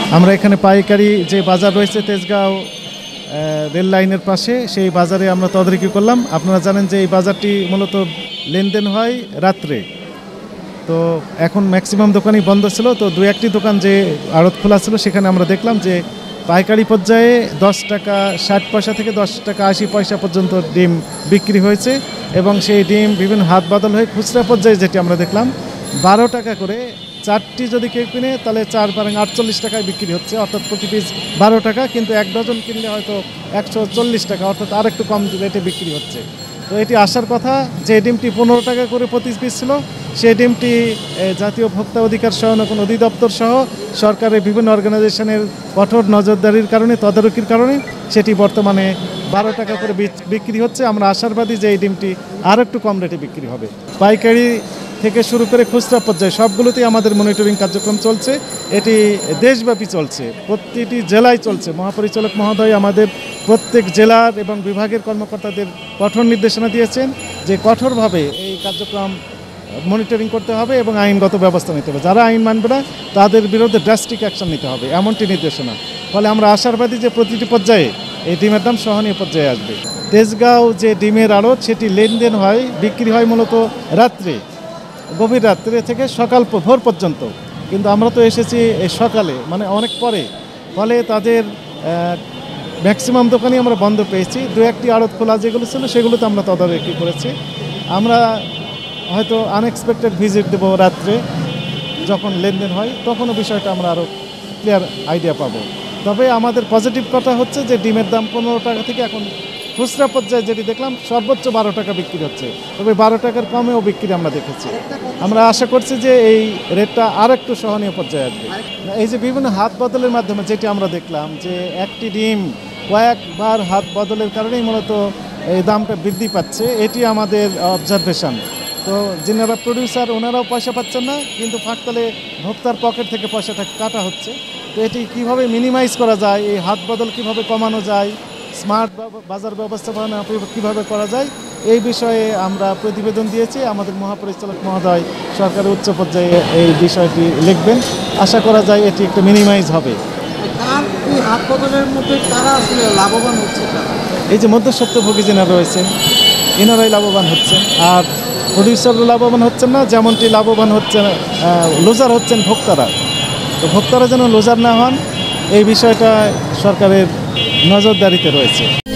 আমরা এখানে পাইকারি যে বাজার রয়েছে তেজগাঁও রেল লাইনের পাশে, সেই বাজারে আমরা তদারকি করলাম। আপনারা জানেন যে এই বাজারটি মূলত লেনদেন হয় রাত্রে, তো এখন ম্যাক্সিমাম দোকানই বন্ধ ছিল। তো দু একটি দোকান যে আড়ত খোলা ছিল সেখানে আমরা দেখলাম যে পাইকারি পর্যায়ে 10 টাকা 60 পয়সা থেকে 10 টাকা 80 পয়সা পর্যন্ত ডিম বিক্রি হয়েছে, এবং সেই ডিম বিভিন্ন হাত বদল হয়ে খুচরা পর্যায়ে যেটি আমরা দেখলাম 12 টাকা করে। 4টি যদি কেউ কিনে তাহলে 4 বারং 48 টাকায় বিক্রি হচ্ছে, অর্থাৎ প্রতি পিস 12 টাকা, কিন্তু 1 ডজন কিনলে হয়তো 140 টাকা, অর্থাৎ আরেকটু কম রেটে বিক্রি হচ্ছে। তো এটি আসার কথা। যে ডিমটি 15 টাকা করে প্রতি পিস ছিল, সেই ডিমটি জাতীয় ভোক্তা অধিকার সহায়ক অধিদপ্তর সহ সরকারের বিভিন্ন অর্গানাইজেশনের কঠোর নজরদারির কারণে, তদারকির কারণে সেটি বর্তমানে 12 টাকা করে বিক্রি হচ্ছে। আমরা আশাবাদী যে এই ডিমটি আর একটু কম রেটে বিক্রি হবে। পাইকারি থেকে শুরু করে খুচরা পর্যায়ে সবগুলোতেই আমাদের মনিটরিং কার্যক্রম চলছে। এটি দেশব্যাপী চলছে, প্রতিটি জেলায় চলছে। মহাপরিচালক মহোদয় আমাদের প্রত্যেক জেলার এবং বিভাগের কর্মকর্তাদের কঠোর নির্দেশনা দিয়েছেন যে কঠোরভাবে এই কার্যক্রম মনিটরিং করতে হবে এবং আইনগত ব্যবস্থা নিতে হবে। যারা আইন মানবে না তাদের বিরুদ্ধে ড্রাস্টিক অ্যাকশন নিতে হবে, এমনটি নির্দেশনা। ফলে আমরা আশাবাদী যে প্রতিটি পর্যায়ে এই ডিমের দাম সহনীয় পর্যায়ে আসবে। তেজগাঁও যে ডিমের আড়ত, সেটি লেনদেন হয়, বিক্রি হয় মূলত রাত্রে, গভীর রাত্রে থেকে সকাল ভোর পর্যন্ত, কিন্তু আমরা তো এসেছি এই সকালে, মানে অনেক পরে। ফলে তাদের ম্যাক্সিমাম দোকানই আমরা বন্ধ পেয়েছি। দু একটি আড়ত খোলা যেগুলো ছিল সেগুলোতে আমরা তদারকি করেছি। আমরা হয়তো আনএক্সপেক্টেড ভিজিট দেবো রাত্রে, যখন লেনদেন হয় তখনও বিষয়টা আমরা আরও ক্লিয়ার আইডিয়া পাবো। তবে আমাদের পজিটিভ কথা হচ্ছে যে ডিমের দাম 15 টাকা থেকে এখন খুচরা পর্যায়ে যেটি দেখলাম সর্বোচ্চ 12 টাকা বিক্রি হচ্ছে, তবে 12 টাকার কমেও বিক্রি আমরা দেখেছি। আমরা আশা করছি যে এই রেটটা আর একটু সহনীয় পর্যায়ে আসবে। এই যে বিভিন্ন হাত বদলের মাধ্যমে যেটি আমরা দেখলাম যে একটি ডিম কয়েকবার হাত বদলের কারণেই মূলত এই দামটা বৃদ্ধি পাচ্ছে, এটি আমাদের অবজারভেশন। তো যিনারা প্রডিউসার ওনারাও পয়সা পাচ্ছেন না, কিন্তু ফাঁকতালে ভোক্তার পকেট থেকে পয়সাটা কাটা হচ্ছে। তো এটি কীভাবে মিনিমাইজ করা যায়, এই হাত বদল কীভাবে কমানো যায়, স্মার্ট বাজার ব্যবস্থাপনা কীভাবে করা যায়, এই বিষয়ে আমরা প্রতিবেদন দিয়েছি। আমাদের মহাপরিচালক মহোদয় সরকারের উচ্চ পর্যায়ে এই বিষয়টি লিখবেন। আশা করা যায় এটি একটু মিনিমাইজ হবে। হাত বদলের মধ্যে তারা আসলে লাভবান হচ্ছে, এই যে মধ্যস্বত্বভোগী যেনারা রয়েছেন এনারাই লাভবান হচ্ছেন, আর প্রডিউসাররা লাভবান হচ্ছেন না। যেমনটি লাভবান হচ্ছেন, লুজার হচ্ছেন ভোক্তারা। তো ভোক্তারা যেন লুজার না হন, এই বিষয়টা সরকারের নজরদারিতে রয়েছে।